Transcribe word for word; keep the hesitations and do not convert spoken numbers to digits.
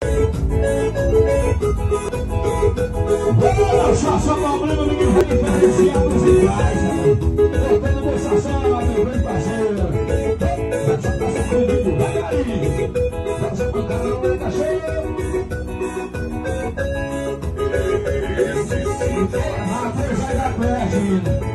Só só problema, ninguém vai diferenciar dos iguais, né? Botando sensação, meu grande parceiro. Essa taça comigo, vai aí. Nossa pancada vai tá cheia. Esse sim, é a coisa da peste.